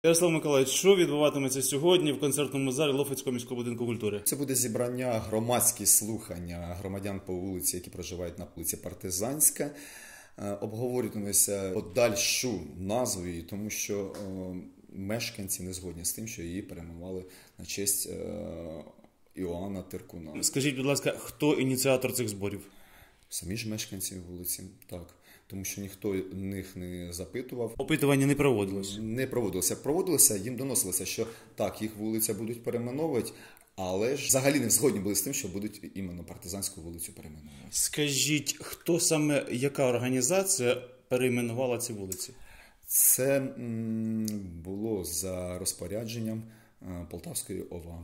Ярослав Миколаївич, що відбуватиметься сьогодні в концертному залі Лохвицького міського будинку культури? Це буде зібрання, громадські слухання громадян по вулиці, які проживають на вулиці Партизанська. Обговорюватиметься подальшу назву її, тому що мешканці не згодні з тим, що її перейменували на честь Іоанна Тиркуна. Скажіть, будь ласка, хто ініціатор цих зборів? Самі ж мешканці вулиці, так. Тому що ніхто них не запитував. Опитування не проводилось? Не проводилося. Проводилося, їм доносилося, що так, їх вулиця будуть перейменовувати, але ж взагалі не згодні були з тим, що будуть іменно Партизанську вулицю перейменовувати. Скажіть, хто саме, яка організація перейменувала ці вулиці? Це було за розпорядженням Полтавської ОВА.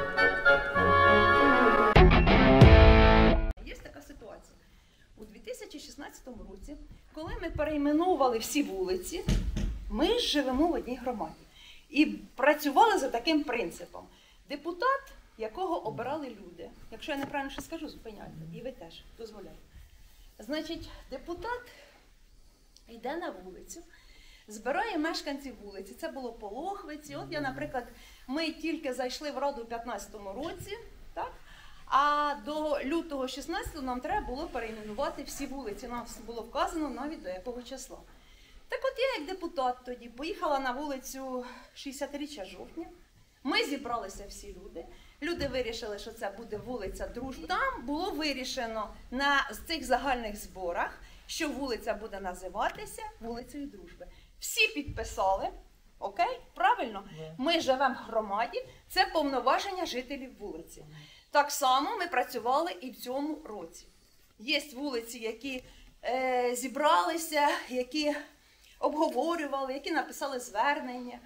Є така ситуація. У 2016 році, коли ми перейменовували всі вулиці, ми живемо в одній громаді. І працювали за таким принципом. Депутат, якого обирали люди. Якщо я неправильно щось скажу, зупиняйте. І ви теж, дозволяйте. Значить, депутат йде на вулицю, збирає мешканців вулиці. Це було по Лохвиці. От я, наприклад, ми тільки зайшли в Раду у 2015 році, так? А до лютого 16-го нам треба було перейменувати всі вулиці. Нам було вказано навіть до якого числа. Так от я, як депутат тоді, поїхала на вулицю 60-річчя жовтня. Ми зібралися всі люди. Люди вирішили, що це буде вулиця Дружби. Там було вирішено на цих загальних зборах, що вулиця буде називатися вулицею Дружби. Всі підписали, окей? Правильно? Ми живемо в громаді, це повноваження жителів вулиці. Так само ми працювали і в цьому році. Є вулиці, які зібралися, які обговорювали, які написали звернення.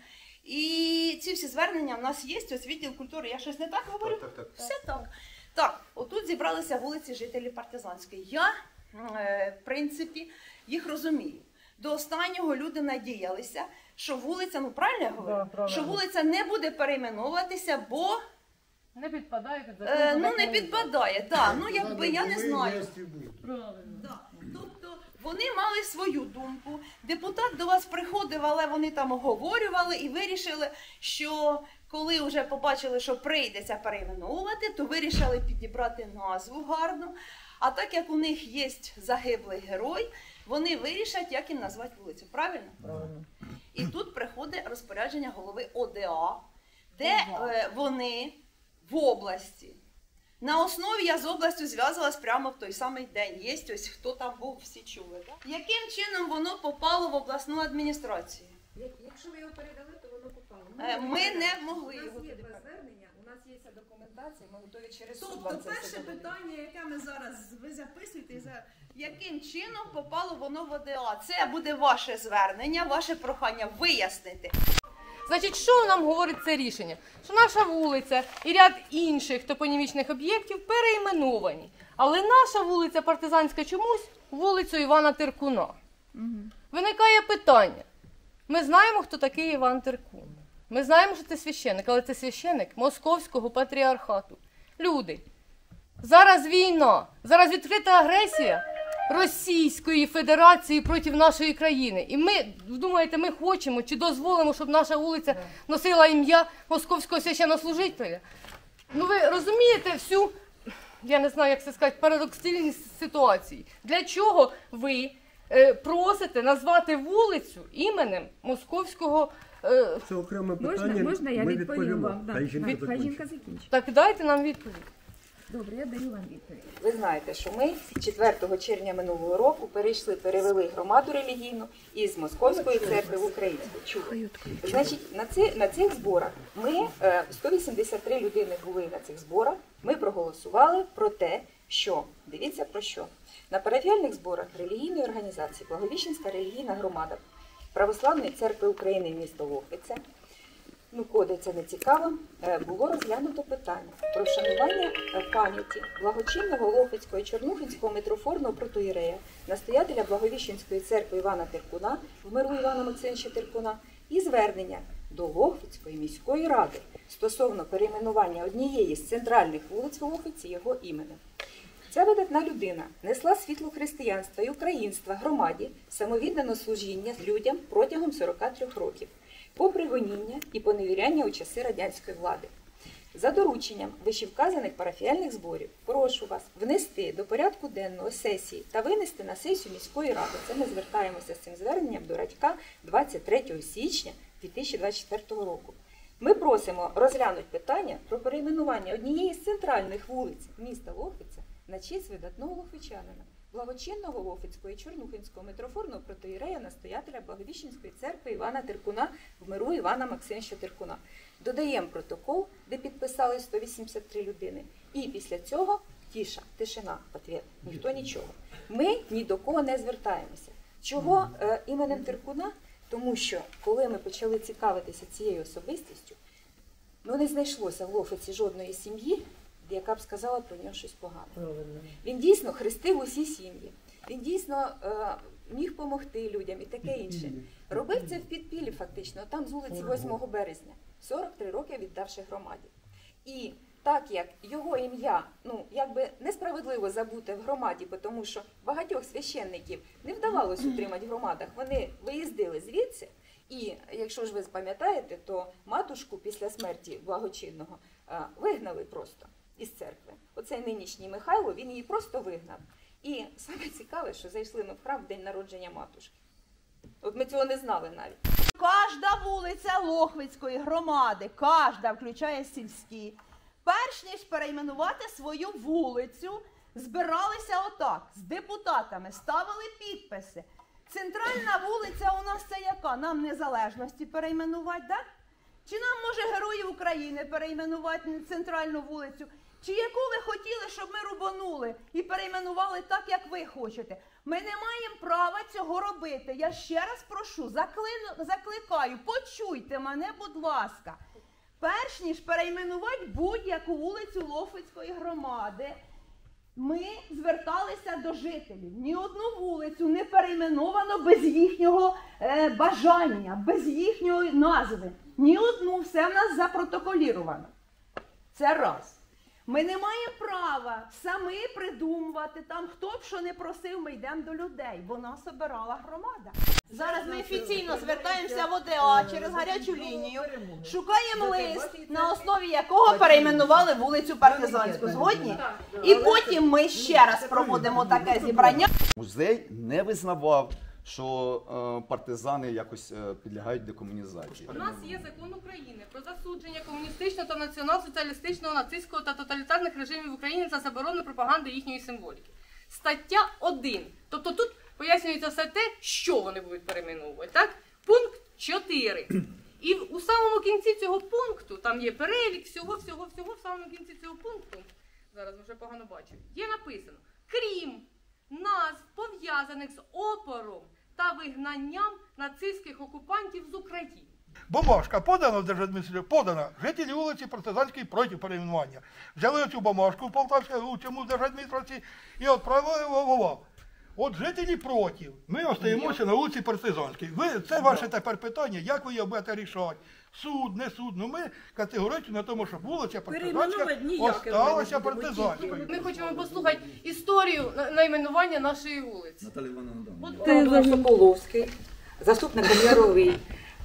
І ці всі звернення в нас є, ось відділ культури. Я щось не так говорю? Так. Все так. Так, отут зібралися вулиці жителів Партизанської. Я, в принципі, їх розумію. До останнього люди надіялися, що вулиця, ну правильно я говорю? Да, що вулиця не буде перейменовуватися, бо... Не підпадає під закон. Ну не підпадає, так. Ну якби я не знаю. Правильно. Да. Тобто вони мали свою думку. Депутат до вас приходив, але вони там оговорювали і вирішили, що коли вже побачили, що прийдеться перейменовувати, то вирішили підібрати назву гарну. А так як у них є загиблий герой, вони вирішать, як їм назвати вулицю. Правильно? Правильно. І тут приходить розпорядження голови ОДА, де вони в області. На основі я з областю зв'язалась прямо в той самий день. Є ось хто там був, всі чули. Так? Яким чином воно попало в обласну адміністрацію? Якщо ви його передали, то воно попало. Ми не могли його туди передати. У нас є звернення, у нас є ця документація, ми готові через суд. Тобто перше питання, яке ми зараз, ви записуєте, яким чином попало воно в ОДА? Це буде ваше звернення, ваше прохання вияснити. Значить, що нам говорить це рішення? Що наша вулиця і ряд інших топонімічних об'єктів перейменовані. Але наша вулиця Партизанська чомусь вулицю Івана Тиркуна. Виникає питання. Ми знаємо, хто такий Іван Тиркун. Ми знаємо, що це священик, але це священик Московського патріархату. Люди, зараз війна, зараз відкрита агресія Російської Федерації проти нашої країни. І ми, думаєте, ми хочемо чи дозволимо, щоб наша вулиця носила ім'я Московського священнослужителя? Ну ви розумієте всю, я не знаю, як це сказати, парадоксальність ситуації. Для чого ви просите назвати вулицю іменем Московського... Це окреме питання, можна я відповім вам? Хай жінка Хай жінка закінчить. Так дайте нам відповідь. Добре, я даю вам відповідь. Ви знаєте, що ми 4 червня минулого року перевели громаду релігійну із Московської церкви в українську. Чули? Значить, на цих зборах ми, 183 людини були на цих зборах, ми проголосували про те, що, дивіться про що, на парафіальних зборах релігійної організації Благовіщенська релігійна громада Православної церкви України міста Лохвиця, ну, коди це не цікаво, було розглянуто питання про вшанування пам'яті благочинного Лохвицького і Чорнухинського митрофорного протоірея, настоятеля Благовіщенської церкви Івана Тиркуна, в миру Івана Максимовича Тиркуна, і звернення до Лохвицької міської ради стосовно перейменування однієї з центральних вулиць в Лохвиці його іменем. Ця видатна людина несла світло християнства і українства громаді, самовіддано служіння людям протягом 43 років. попри гоніння і поневіряння у часи радянської влади. За дорученням вищевказаних парафіяльних зборів прошу вас внести до порядку денного сесії та винести на сесію міської ради. Це ми звертаємося з цим зверненням до Радька 23 січня 2024 року. Ми просимо розглянути питання про перейменування однієї з центральних вулиць міста Лохвиця на честь видатного лохвичанина, благочинного Лохвицького і Чорнухинського митрофорного протоірея, настоятеля Благовіщенської церкви Івана Тиркуна в миру Івана Максимовича Тиркуна. Додаємо протокол, де підписали 183 людини. І після цього тишина, ответ, ніхто нічого. Ми ні до кого не звертаємося. Чого іменем Тиркуна? Тому що, коли ми почали цікавитися цією особистістю, не знайшлося в Лохвиці жодної сім'ї, яка б сказала про нього щось погане. Він дійсно хрестив усі сім'ї, він дійсно міг допомогти людям і таке інше. Робив це в підпіллі фактично, там з вулиці 8 березня, 43 роки віддавши громаді. І так як його ім'я, якби несправедливо забути в громаді, тому що багатьох священників не вдавалося утримати в громадах, вони виїздили звідси, і якщо ж ви пам'ятаєте, то матушку після смерті благочинного вигнали просто із церкви. Оцей нинішній Михайло, він її просто вигнав. І саме цікаве, що зайшли ми в храм в день народження матушки. От ми цього не знали навіть. Кожна вулиця Лохвицької громади, кожна, включає сільські, перш ніж перейменувати свою вулицю, збиралися отак, з депутатами, ставили підписи. Центральна вулиця у нас це яка? Нам незалежності перейменувати, так? Чи нам, може, Героїв України перейменувати центральну вулицю? Чи яку ви хотіли, щоб ми рубанули і перейменували так, як ви хочете? Ми не маємо права цього робити. Я ще раз прошу, закликаю, почуйте мене, будь ласка. Перш ніж перейменувати будь-яку вулицю Лохвицької громади, ми зверталися до жителів. Ні одну вулицю не перейменовано без їхнього бажання, без їхньої назви. Ні одну, все в нас запротоколіровано. Це раз. Ми не маємо права самі придумувати, там хто б що не просив, ми йдемо до людей, бо нас обирала громада. Зараз ми офіційно звертаємося в ОДА через гарячу лінію, шукаємо лист, на основі якого перейменували вулицю Партизанську. Згодні? І потім ми ще раз проводимо таке зібрання. Музей не визнавав, що партизани якось підлягають декомунізації. У нас є закон України про засудження комуністичного та націонал-соціалістичного, нацистського та тоталітарних режимів в Україні за заборону пропаганди їхньої символіки. Стаття 1. Тобто тут пояснюється все те, що вони будуть перейменовувати. Так? Пункт 4. І у самому кінці цього пункту, там є перелік всього, в самому кінці цього пункту, зараз вже погано бачу, є написано: крім назв, пов'язаних з опором та вигнанням нацистських окупантів з України. Бумажка подана в Держадміністрацію, подана. Жителі вулиці Партизанської проти перейменування. Взяли цю бумажку в Полтавському Держадміністрації і відправили в ОВА. От жителі проти. Ми остаємося на вулиці Партизанській. Це ваше тепер питання, як ви його будете рішати. Суд, не суд. Ми категорично на тому, що вулиця Партизанська осталася Партизанською. Ми хочемо послухати історію найменування нашої вулиці. Наталія Івановна, Володимир Соколовський, заступник Яровий.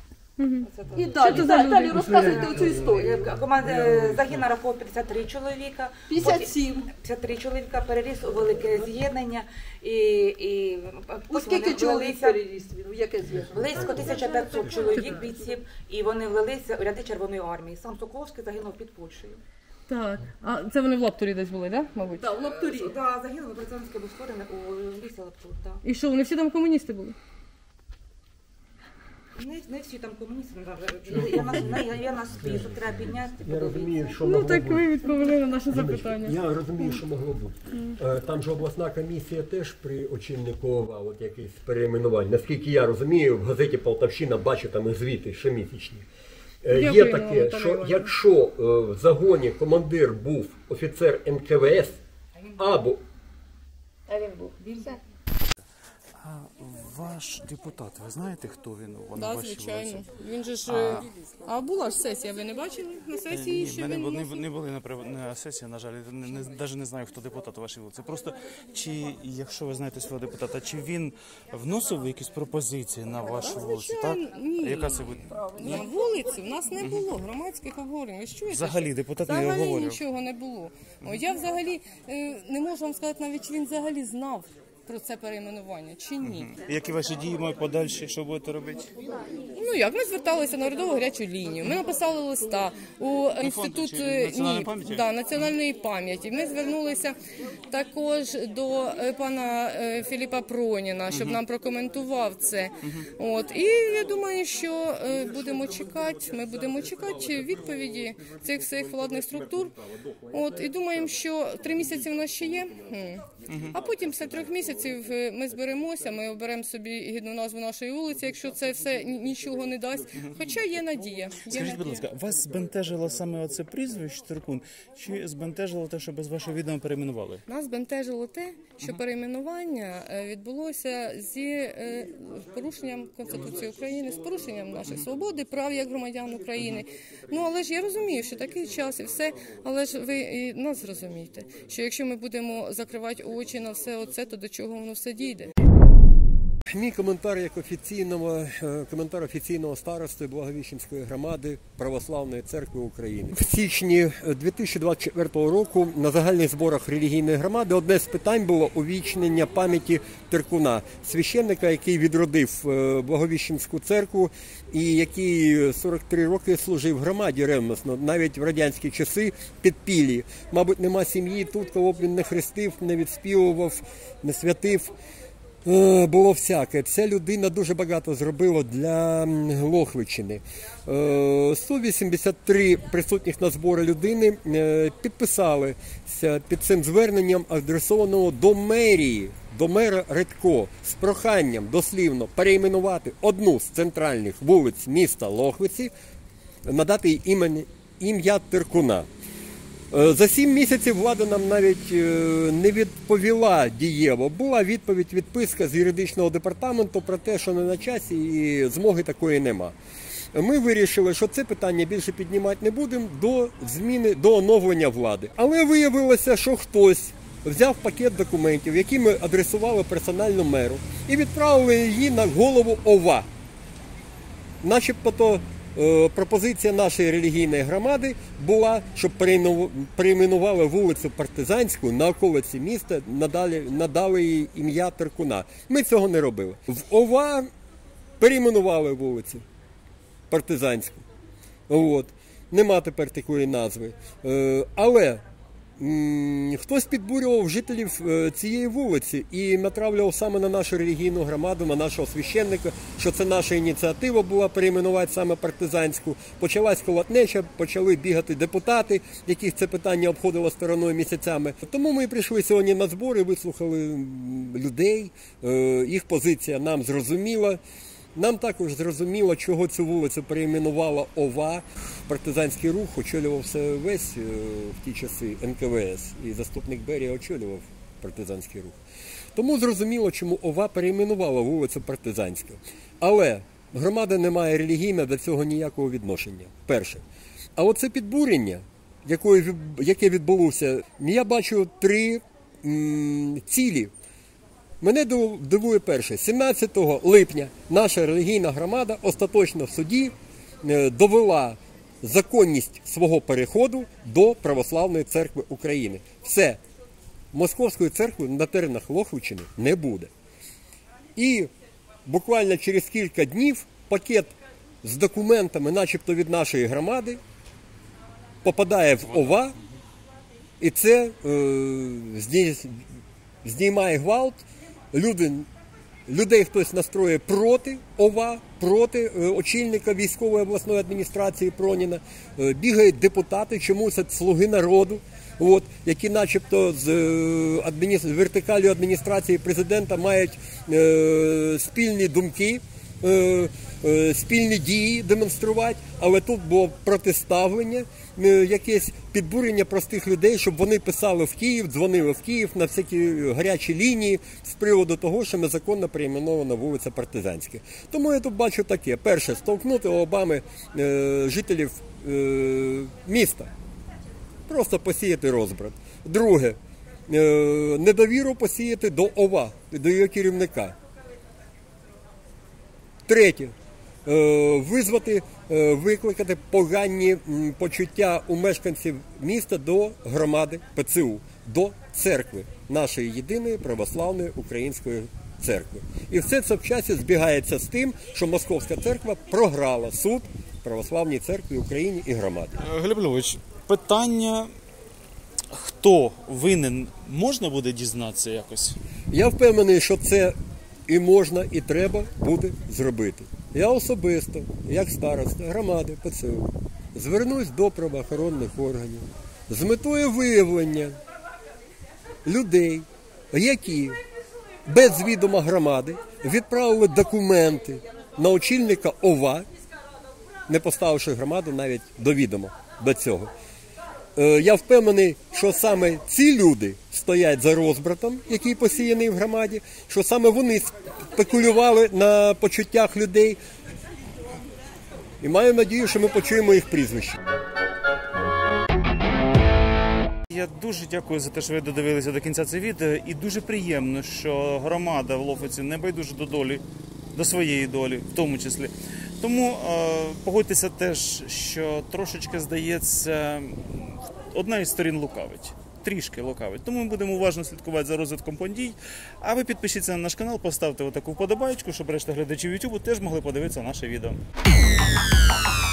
І далі розказуйте цю історію. Команда загін нарахував 53 чоловіка. 53 чоловіка, переріс у велике з'єднання. Скільки чоловік переріс? Яке з'єднання? Близько 1500 чоловік бійців, і вони влилися у ряди Червоної армії. Сам Соколовський загинув під Польщею. Так, а це вони в Лаптурі десь були, так, мабуть? Так, в Лаптурі. Так, загинув, Партизанський був створений у лісі Лаптур, так. І що, вони всі там комуністи були? Не всі там комуністи, я на список треба підняти. Я розумію, що могло так бути. ви відповіли на наше запитання. Я розумію, що могло бути. Там же обласна комісія теж при очільнику ОВА, от якесь перейменування. Наскільки я розумію, в газеті «Полтавщина» бачу там і звіти щомісячні. Є таке, що якщо в загоні командир був офіцер НКВС або... А він був. А ваш депутат, ви знаєте, хто він? Так, звичайно. Він же ж... А була ж сесія, ви не бачили? На сесії ще Ми він... не були на сесії, на жаль, навіть не знаю, хто депутат у вашій вулиці. Просто, якщо ви знаєте свого депутата, чи він вносив якісь пропозиції на вашу вулицю, так? Ні. Яка це буде? На вулиці в нас не було громадських обговорень. Ви чуєте? Взагалі депутат не Взагалі обговорював? нічого не було. Я взагалі не можу вам сказати навіть, чи він взагалі знав про це перейменування, чи ні. Які ваші дії мають подальші, що будете робити? Ну як, ми зверталися на урядову гарячу лінію, ми написали листа у інститут національної пам'яті. Ми звернулися також до пана Філіпа Проніна, щоб нам прокоментував це. І я думаю, що ми будемо чекати відповіді цих всіх владних структур. І думаємо, що 3 місяці в нас ще є, а потім після 3 місяців ми зберемося, ми оберемо собі гідну назву нашої вулиці, якщо це все нічого не дасть. Хоча є надія. Скажіть, будь ласка, вас збентежило саме оце прізвище Теркун, чи збентежило те, що без вашого відома перейменували? Нас збентежило те, що перейменування відбулося з порушенням Конституції України, з порушенням нашої свободи, прав як громадян України. Але ж я розумію, що такий час і все, але ж ви і нас зрозумієте, що якщо ми будемо закривати очі на все оце, то до чого воно все дійде? Мій коментар як коментар офіційного старости Благовіщенської громади Православної церкви України. В січні 2024 року на загальних зборах релігійної громади одне з питань було увічнення пам'яті Теркуна, священника, який відродив Благовіщенську церкву і який 43 роки служив громаді ревносно, навіть в радянські часи підпілі. Мабуть, нема сім'ї тут, кого б він не хрестив, не відспівував, не святив. Було всяке. Ця людина дуже багато зробила для Лохвичини. 183 присутніх на збори людини підписалися під цим зверненням, адресованого до мерії, до мера Редько, з проханням дослівно перейменувати одну з центральних вулиць міста Лохвиці, надати їй ім'я Теркуна. За 7 місяців влада нам навіть не відповіла дієво. Була відписка з юридичного департаменту про те, що не на часі і змоги такої нема. Ми вирішили, що це питання більше піднімати не будемо до оновлення влади. Але виявилося, що хтось взяв пакет документів, які ми адресували персонально меру, і відправили її на голову ОВА. Начебто пропозиція нашої релігійної громади була, щоб перейменували вулицю Партизанську на околиці міста, надали їй ім'я Теркуна. Ми цього не робили. В ОВА перейменували вулицю Партизанську. Нема тепер такої назви. Але хтось підбурював жителів цієї вулиці і натравлював саме на нашу релігійну громаду, на нашого священника, що це наша ініціатива була перейменувати саме Партизанську. Почалась колотнеча, почали бігати депутати, яких це питання обходило стороною місяцями. Тому ми прийшли сьогодні на збори, вислухали людей, їх позиція нам зрозуміла. Нам також зрозуміло, чого цю вулицю перейменувала ОВА. Партизанський рух очолювався весь в ті часи НКВС, і заступник Берія очолював партизанський рух. Тому зрозуміло, чому ОВА перейменувала вулицю Партизанську. Але громада не має релігійно до цього ніякого відношення. Перше. А оце підбурення, яке відбулося, я бачу 3 цілі. Мене дивує перше. 17 липня наша релігійна громада остаточно в суді довела законність свого переходу до Православної церкви України. Все. Московської церкви на теренах Лохвичини не буде. І буквально через кілька днів пакет з документами, начебто від нашої громади, попадає в ОВА, і це здіймає гвалт. Людей хтось настроює проти ОВА, проти очільника військової обласної адміністрації Проніна. Бігають депутати, чомусь слуги народу, які начебто з вертикалю адміністрації президента мають спільні думки спільні дії демонструвати, але тут було протиставлення, якесь підбурення простих людей, щоб вони писали в Київ, дзвонили в Київ на всякі гарячі лінії з приводу того, що незаконно перейменована вулиця Партизанська. Тому я тут бачу таке. Перше, стовкнути лобами жителів міста. Просто посіяти розбрат. Друге, недовіру посіяти до ОВА, до його керівника. Третє, викликати погані почуття у мешканців міста до громади ПЦУ, до церкви, нашої єдиної православної української церкви. І все це в часі збігається з тим, що Московська церква програла суд православній церкві Україні і громаді. Глеб Львович, питання, хто винен, можна буде дізнатися якось? Я впевнений, що це і можна, і треба буде зробити. Я особисто, як староста громади ПЦУ, звернусь до правоохоронних органів з метою виявлення людей, які без відома громади відправили документи на очільника ОВА, не поставивши громаду навіть до відома до цього. Я впевнений, що саме ці люди стоять за розбратом, який посіяний в громаді, що саме вони спекулювали на почуттях людей. І маю надію, що ми почуємо їх прізвища. Я дуже дякую за те, що ви додивилися до кінця це відео. І дуже приємно, що громада в Лофиці не байдуже до долі, до своєї долі, в тому числі. Тому погодьтеся теж, що трошечки, здається, одна із сторін лукавить. Трішки лукавить. Тому ми будемо уважно слідкувати за розвитком подій. А ви підпишіться на наш канал, поставте отаку вподобайку, щоб решта глядачів YouTube теж могли подивитися наше відео.